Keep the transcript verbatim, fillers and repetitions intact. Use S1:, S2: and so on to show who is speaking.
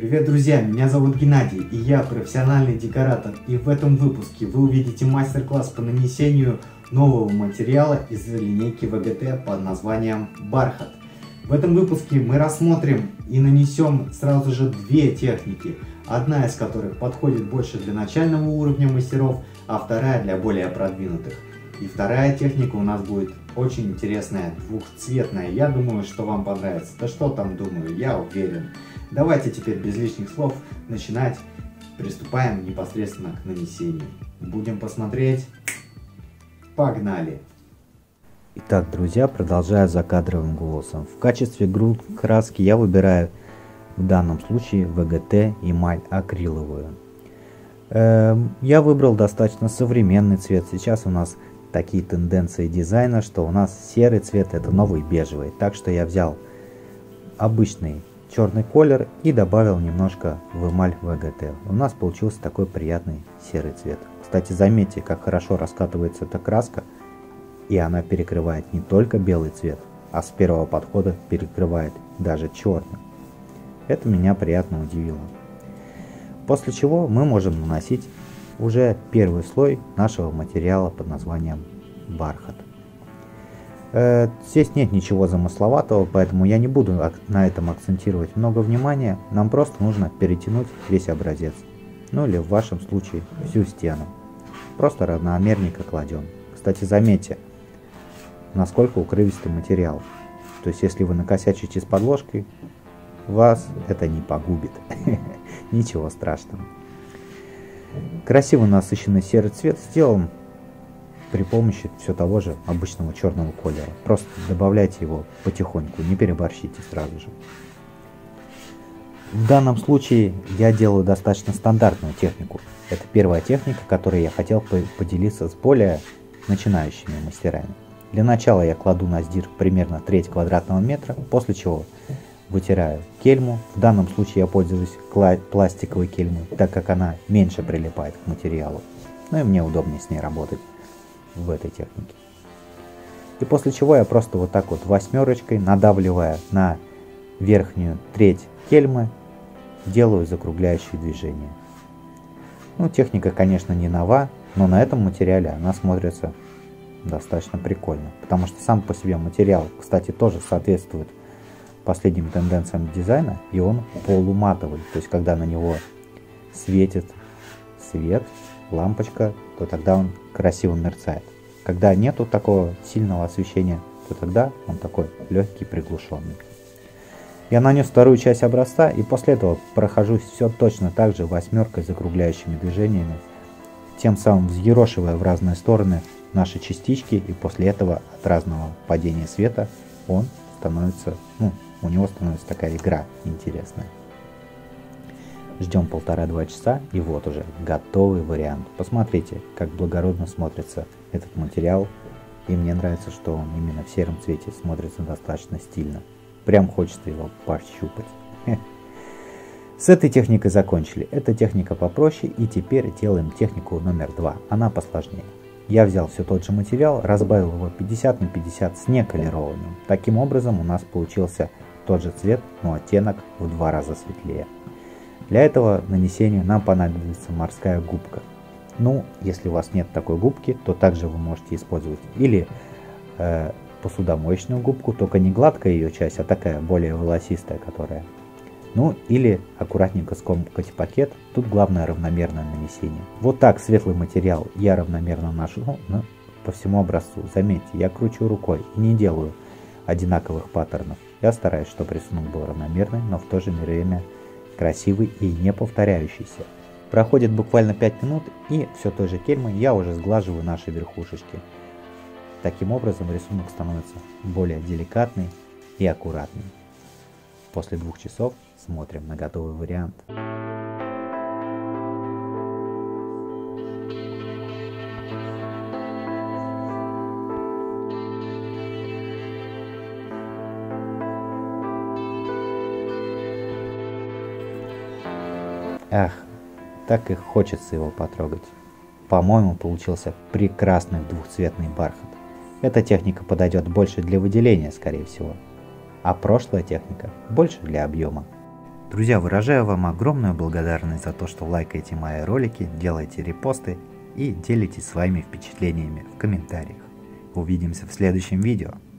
S1: Привет, друзья! Меня зовут Геннадий, и я профессиональный декоратор. И в этом выпуске вы увидите мастер-класс по нанесению нового материала из линейки вэ гэ тэ под названием «Бархат». В этом выпуске мы рассмотрим и нанесем сразу же две техники, одна из которых подходит больше для начального уровня мастеров, а вторая для более продвинутых. И вторая техника у нас будет очень интересная, двухцветная. Я думаю, что вам понравится. Да что там думаю, я уверен. Давайте теперь без лишних слов начинать. Приступаем непосредственно к нанесению. Будем посмотреть. Погнали!
S2: Итак, друзья, продолжаю закадровым голосом. В качестве груд краски я выбираю в данном случае вэ гэ тэ эмаль акриловую. Эм, я выбрал достаточно современный цвет. Сейчас у нас такие тенденции дизайна, что у нас серый цвет это новый бежевый. Так что я взял обычный черный колер и добавил немножко в эмаль вэ гэ тэ. У нас получился такой приятный серый цвет. Кстати, заметьте, как хорошо раскатывается эта краска, и она перекрывает не только белый цвет, а с первого подхода перекрывает даже черный. Это меня приятно удивило. После чего мы можем наносить уже первый слой нашего материала под названием бархат. Э, здесь нет ничего замысловатого, поэтому я не буду на этом акцентировать много внимания. Нам просто нужно перетянуть весь образец, ну или в вашем случае всю стену. Просто равномерненько кладем. Кстати, заметьте, насколько укрывистый материал. То есть, если вы накосячите с подложкой, вас это не погубит. Ничего страшного. Красиво насыщенный серый цвет сделан при помощи все того же обычного черного колера. Просто добавляйте его потихоньку, не переборщите сразу же. В данном случае я делаю достаточно стандартную технику. Это первая техника, которой я хотел поделиться с более начинающими мастерами. Для начала я кладу на сдир примерно треть квадратного метра, после чего вытираю кельму. В данном случае я пользуюсь пластиковой кельмой, так как она меньше прилипает к материалу. Ну и мне удобнее с ней работать в этой технике. И после чего я просто вот так вот восьмерочкой, надавливая на верхнюю треть кельмы, делаю закругляющие движения. Ну, техника, конечно, не нова, но на этом материале она смотрится достаточно прикольно, потому что сам по себе материал, кстати, тоже соответствует последним тенденциям дизайна, и он полуматовый, то есть когда на него светит свет, лампочка, то тогда он красиво мерцает. Когда нету такого сильного освещения, то тогда он такой легкий, приглушенный. Я нанес вторую часть образца и после этого прохожусь все точно так же восьмеркой закругляющими движениями, тем самым взъерошивая в разные стороны наши частички, и после этого от разного падения света он становится, ну, у него становится такая игра интересная. Ждем полтора-два часа, и вот уже готовый вариант. Посмотрите, как благородно смотрится этот материал, и мне нравится, что он именно в сером цвете смотрится достаточно стильно. Прям хочется его пощупать. С этой техникой закончили. Эта техника попроще, и теперь делаем технику номер два. Она посложнее. Я взял все тот же материал, разбавил его пятьдесят на пятьдесят с неколированным. Таким образом у нас получился тот же цвет, но оттенок в два раза светлее. Для этого нанесения нам понадобится морская губка. Ну, если у вас нет такой губки, то также вы можете использовать или э, посудомоечную губку, только не гладкая ее часть, а такая более волосистая, которая. Ну, или аккуратненько скомкать пакет. Тут главное равномерное нанесение. Вот так светлый материал я равномерно наношу ну, по всему образцу. Заметьте, я кручу рукой и не делаю одинаковых паттернов. Я стараюсь, чтобы рисунок был равномерный, но в то же время красивый и не повторяющийся. Проходит буквально пять минут, и все той же кельмой я уже сглаживаю наши верхушечки. Таким образом рисунок становится более деликатный и аккуратный. После двух часов смотрим на готовый вариант. Ах, так и хочется его потрогать. По-моему, получился прекрасный двухцветный бархат. Эта техника подойдет больше для выделения, скорее всего. А прошлая техника больше для объема. Друзья, выражаю вам огромную благодарность за то, что лайкаете мои ролики, делаете репосты и делитесь своими впечатлениями в комментариях. Увидимся в следующем видео.